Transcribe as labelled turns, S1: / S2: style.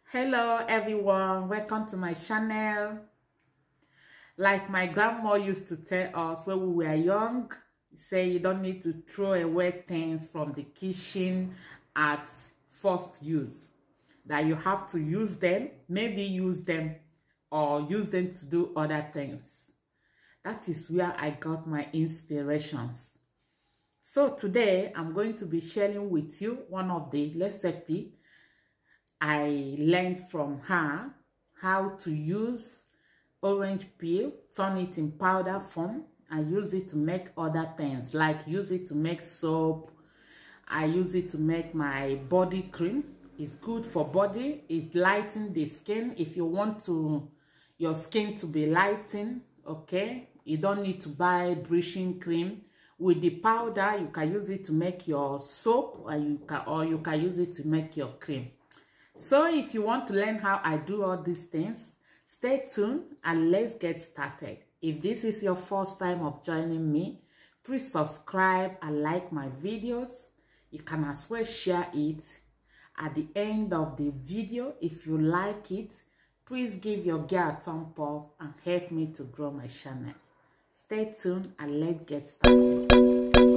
S1: Hello everyone, welcome to my channel. Like my grandma used to tell us when we were young, say you don't need to throw away things from the kitchen at first use, that you have to use them, maybe use them or use them to do other things. That is where I got my inspirations. So today I'm going to be sharing with you one of the recipes I learned from her, how to use orange peel, turn it in powder form, and use it to make other things, like use it to make soap. I use it to make my body cream. It's good for body. It lightens the skin. If you want to your skin to be lightened, okay, you don't need to buy brushing cream. With the powder, you can use it to make your soap, or you can use it to make your cream. So if you want to learn how I do all these things, stay tuned and let's get started. If this is your first time of joining me, please subscribe and like my videos. You can as well share it. At the end of the video, if you like it, please give your girl a thumbs up and help me to grow my channel. Stay tuned and let's get started.